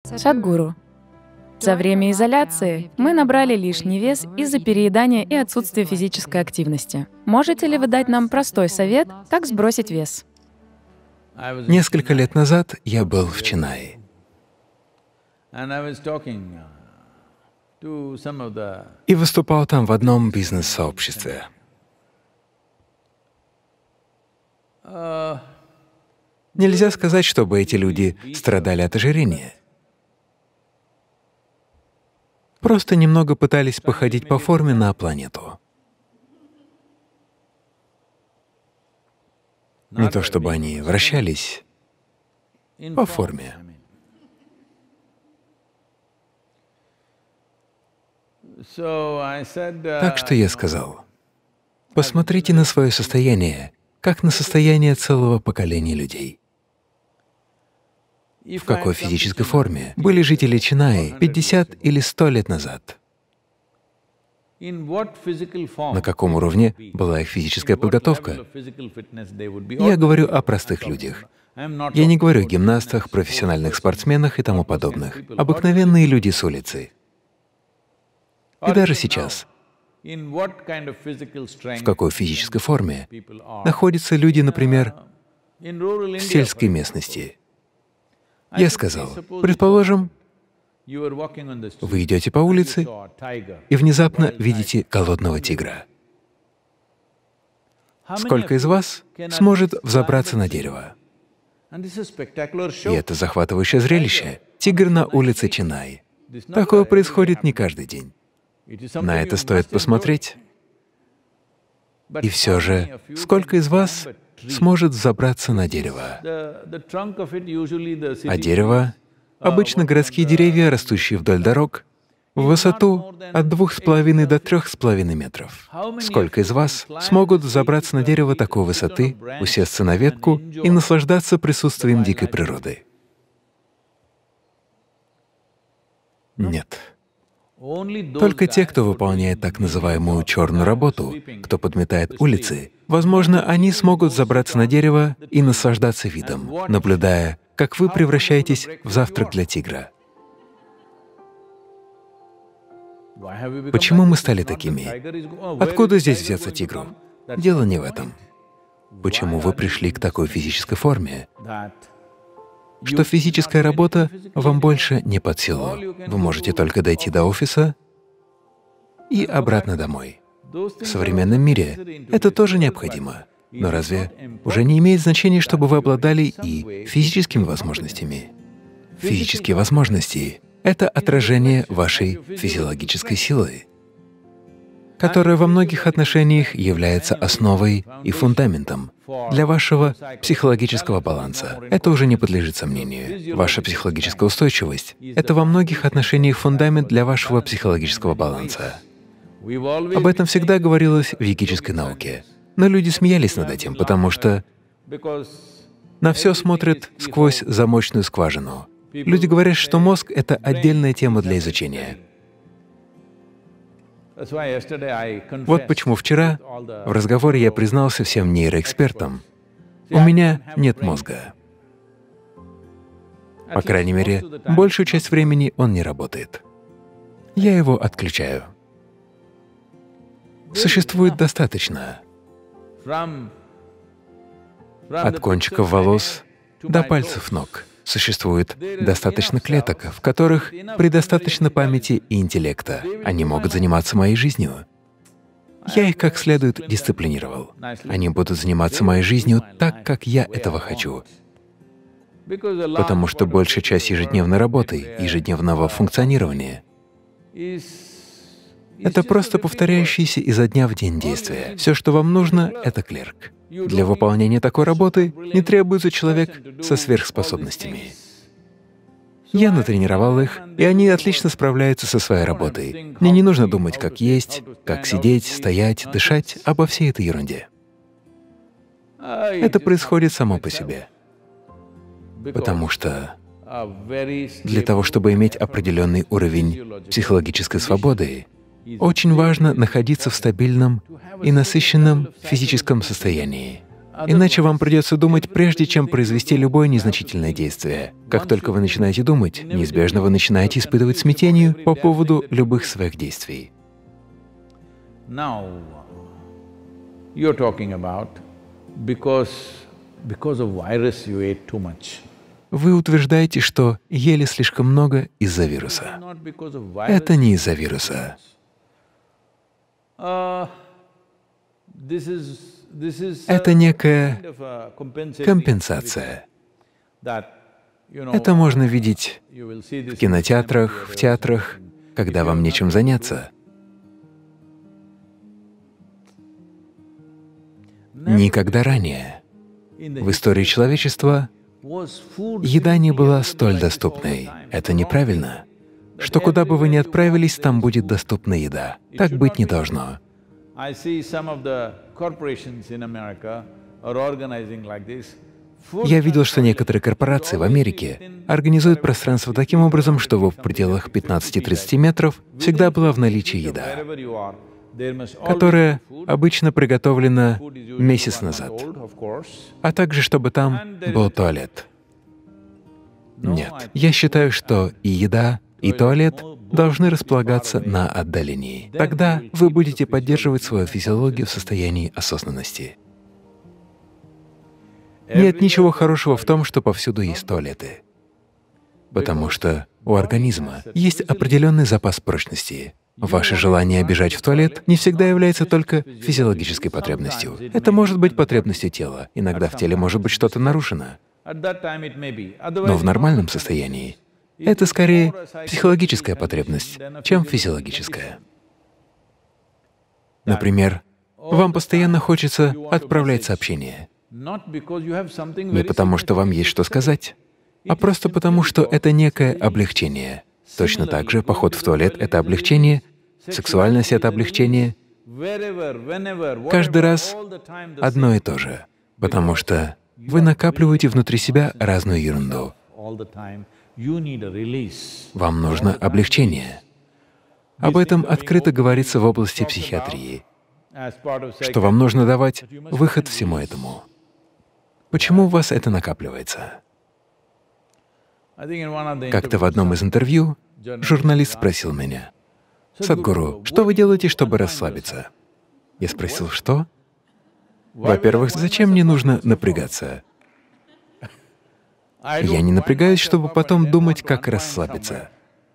Садхгуру, за время изоляции мы набрали лишний вес из-за переедания и отсутствия физической активности. Можете ли вы дать нам простой совет, как сбросить вес? Несколько лет назад я был в Ченнаи. И выступал там в одном бизнес-сообществе. Нельзя сказать, чтобы эти люди страдали от ожирения. Просто немного пытались походить по форме на планету. Не то чтобы они вращались по форме. Так что я сказал: посмотрите на свое состояние, как на состояние целого поколения людей. В какой физической форме были жители Ченнаи 50 или 100 лет назад? На каком уровне была их физическая подготовка? Я говорю о простых людях. Я не говорю о гимнастах, профессиональных спортсменах и тому подобных. Обыкновенные люди с улицы. И даже сейчас, в какой физической форме находятся люди, например, в сельской местности? Я сказал, предположим, вы идете по улице и внезапно видите голодного тигра. Сколько из вас сможет взобраться на дерево? И это захватывающее зрелище. Тигр на улице Ченнаи. Такое происходит не каждый день. На это стоит посмотреть. И все же, сколько из вас сможет взобраться на дерево? А дерево — обычно городские деревья, растущие вдоль дорог, в высоту от 2,5 до 3,5 метров. Сколько из вас смогут взобраться на дерево такой высоты, усесться на ветку и наслаждаться присутствием дикой природы? Нет. Только те, кто выполняет так называемую черную работу, кто подметает улицы, возможно, они смогут забраться на дерево и наслаждаться видом, наблюдая, как вы превращаетесь в завтрак для тигра. Почему мы стали такими? Откуда здесь взяться тигру? Дело не в этом. Почему вы пришли к такой физической форме, что физическая работа вам больше не под силу? Вы можете только дойти до офиса и обратно домой. В современном мире это тоже необходимо. Но разве уже не имеет значения, чтобы вы обладали и физическими возможностями? Физические возможности — это отражение вашей физиологической силы, которая во многих отношениях является основой и фундаментом для вашего психологического баланса. Это уже не подлежит сомнению. Ваша психологическая устойчивость — это во многих отношениях фундамент для вашего психологического баланса. Об этом всегда говорилось в йогической науке. Но люди смеялись над этим, потому что на все смотрят сквозь замочную скважину. Люди говорят, что мозг — это отдельная тема для изучения. Вот почему вчера в разговоре я признался всем нейроэкспертам: у меня нет мозга. По крайней мере, большую часть времени он не работает. Я его отключаю. Существует достаточно. От кончиков волос до пальцев ног существует достаточно клеток, в которых предостаточно памяти и интеллекта. Они могут заниматься моей жизнью. Я их как следует дисциплинировал. Они будут заниматься моей жизнью так, как я этого хочу. Потому что большая часть ежедневной работы, ежедневного функционирования — это просто повторяющиеся изо дня в день действия. Все, что вам нужно, — это клерк. Для выполнения такой работы не требуется человек со сверхспособностями. Я натренировал их, и они отлично справляются со своей работой. Мне не нужно думать, как есть, как сидеть, стоять, дышать, обо всей этой ерунде. Это происходит само по себе. Потому что для того, чтобы иметь определенный уровень психологической свободы, очень важно находиться в стабильном и насыщенном физическом состоянии. Иначе вам придется думать, прежде чем произвести любое незначительное действие. Как только вы начинаете думать, неизбежно вы начинаете испытывать смятение по поводу любых своих действий. Вы утверждаете, что ели слишком много из-за вируса. Это не из-за вируса. Это некая компенсация. Это можно видеть в кинотеатрах, в театрах, когда вам нечем заняться. Никогда ранее в истории человечества еда не была столь доступной. Это неправильно. Что куда бы вы ни отправились, там будет доступна еда. Так быть не должно. Я видел, что некоторые корпорации в Америке организуют пространство таким образом, чтобы в пределах 15–30 метров всегда была в наличии еда, которая обычно приготовлена месяц назад, а также чтобы там был туалет. Нет, я считаю, что и еда, и туалет должны располагаться на отдалении. Тогда вы будете поддерживать свою физиологию в состоянии осознанности. Нет ничего хорошего в том, что повсюду есть туалеты, потому что у организма есть определенный запас прочности. Ваше желание бежать в туалет не всегда является только физиологической потребностью. Это может быть потребностью тела. Иногда в теле может быть что-то нарушено. Но в нормальном состоянии это скорее психологическая потребность, чем физиологическая. Например, вам постоянно хочется отправлять сообщения. Не потому, что вам есть что сказать, а просто потому, что это некое облегчение. Точно так же поход в туалет — это облегчение, сексуальность — это облегчение. Каждый раз одно и то же, потому что вы накапливаете внутри себя разную ерунду. Вам нужно облегчение. Об этом открыто говорится в области психиатрии, что вам нужно давать выход всему этому. Почему у вас это накапливается? Как-то в одном из интервью журналист спросил меня: «Садхгуру, что вы делаете, чтобы расслабиться?» Я спросил: «Что?» Во-первых, зачем мне нужно напрягаться? Я не напрягаюсь, чтобы потом думать, как расслабиться.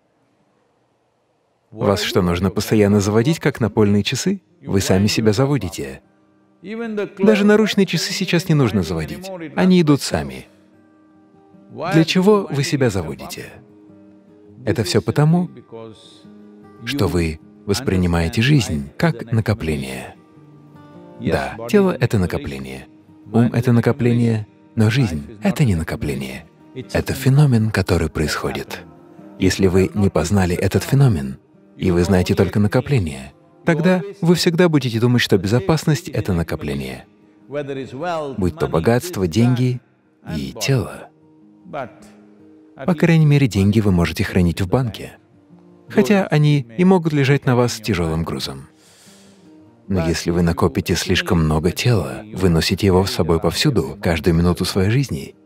Вас что, нужно постоянно заводить, как напольные часы? Вы сами себя заводите. Даже наручные часы сейчас не нужно заводить. Они идут сами. Для чего вы себя заводите? Это все потому, что вы воспринимаете жизнь как накопление. Да, тело — это накопление, ум — это накопление, но жизнь — это не накопление. Это феномен, который происходит. Если вы не познали этот феномен, и вы знаете только накопление, тогда вы всегда будете думать, что безопасность — это накопление, будь то богатство, деньги и тело. По крайней мере, деньги вы можете хранить в банке, хотя они и могут лежать на вас тяжелым грузом. Но если вы накопите слишком много тела, вы носите его с собой повсюду, каждую минуту своей жизни.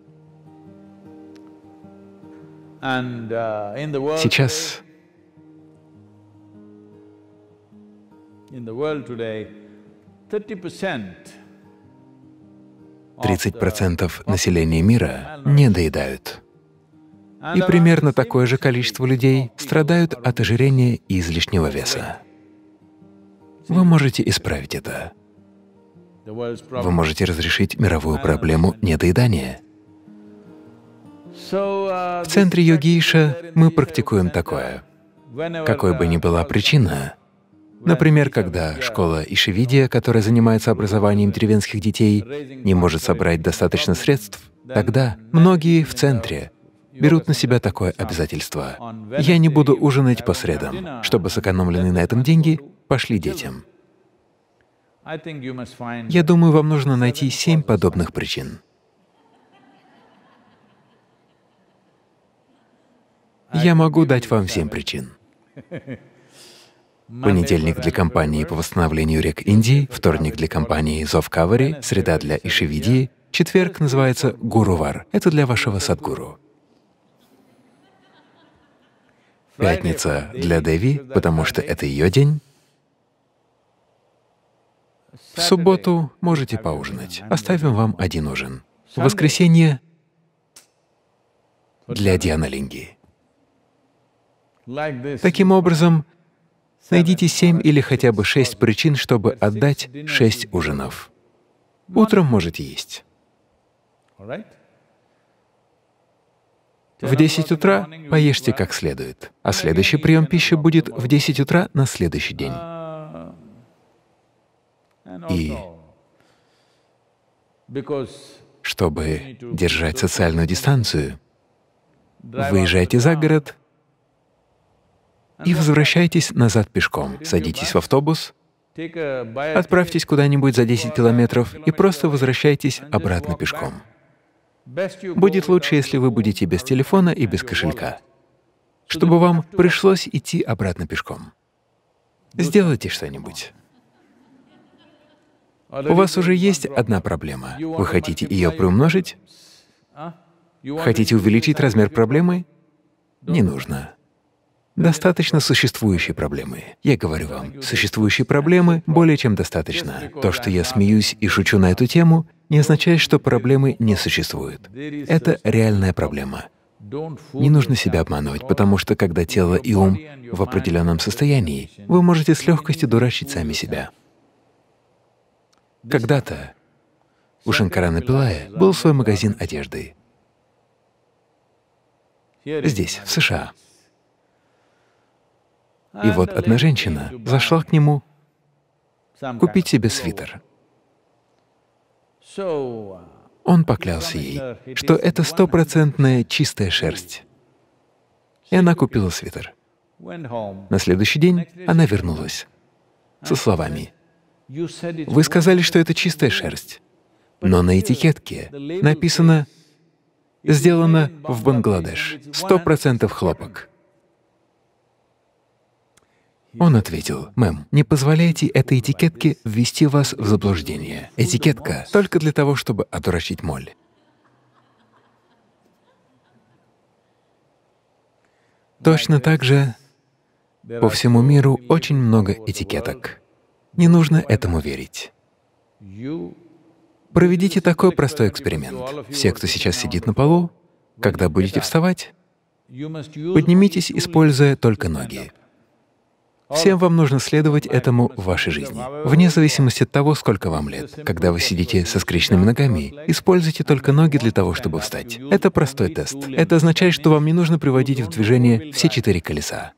Сейчас 30% населения мира не доедают. И примерно такое же количество людей страдают от ожирения и излишнего веса. Вы можете исправить это. Вы можете разрешить мировую проблему недоедания. В центре Йогиша мы практикуем такое. Какой бы ни была причина, например, когда школа Ишивидия, которая занимается образованием деревенских детей, не может собрать достаточно средств, тогда многие в центре берут на себя такое обязательство. Я не буду ужинать по средам, чтобы сэкономленные на этом деньги пошли детям. Я думаю, вам нужно найти 7 подобных причин. Я могу дать вам 7 причин. Понедельник для компании по восстановлению рек Индии, вторник для компании Зов Кавари, среда для Ишивидии, четверг называется Гурувар. Это для вашего садгуру. Пятница для Деви, потому что это ее день. В субботу можете поужинать. Оставим вам один ужин. В воскресенье для Дьяналинги. Таким образом, найдите 7 или хотя бы 6 причин, чтобы отдать 6 ужинов. Утром можете есть. В 10 утра поешьте как следует, а следующий прием пищи будет в 10 утра на следующий день. И чтобы держать социальную дистанцию, выезжайте за город и возвращайтесь назад пешком. Садитесь в автобус, отправьтесь куда-нибудь за 10 километров и просто возвращайтесь обратно пешком. Будет лучше, если вы будете без телефона и без кошелька, чтобы вам пришлось идти обратно пешком. Сделайте что-нибудь. У вас уже есть одна проблема. Вы хотите ее приумножить? Хотите увеличить размер проблемы? Не нужно. Достаточно существующей проблемы. Я говорю вам, существующей проблемы более чем достаточно. То, что я смеюсь и шучу на эту тему, не означает, что проблемы не существуют. Это реальная проблема. Не нужно себя обманывать, потому что когда тело и ум в определенном состоянии, вы можете с легкостью дурачить сами себя. Когда-то у Шанкарана Пиллая был свой магазин одежды. Здесь, в США. И вот одна женщина зашла к нему купить себе свитер. Он поклялся ей, что это 100% чистая шерсть. И она купила свитер. На следующий день она вернулась со словами: «Вы сказали, что это чистая шерсть, но на этикетке написано «Сделано в Бангладеш, 100% хлопок». Он ответил: «Мэм, не позволяйте этой этикетке ввести вас в заблуждение. Этикетка только для того, чтобы одурачить моль». Точно так же по всему миру очень много этикеток. Не нужно этому верить. Проведите такой простой эксперимент. Все, кто сейчас сидит на полу, когда будете вставать, поднимитесь, используя только ноги. Всем вам нужно следовать этому в вашей жизни, вне зависимости от того, сколько вам лет. Когда вы сидите со скрещенными ногами, используйте только ноги для того, чтобы встать. Это простой тест. Это означает, что вам не нужно приводить в движение все 4 колеса.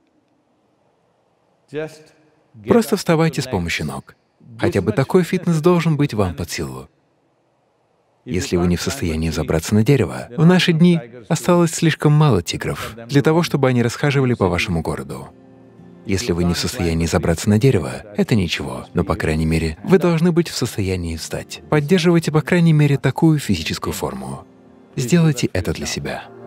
Просто вставайте с помощью ног. Хотя бы такой фитнес должен быть вам под силу. Если вы не в состоянии забраться на дерево, в наши дни осталось слишком мало тигров для того, чтобы они расхаживали по вашему городу. Если вы не в состоянии забраться на дерево, это ничего, но, по крайней мере, вы должны быть в состоянии встать. Поддерживайте, по крайней мере, такую физическую форму. Сделайте это для себя.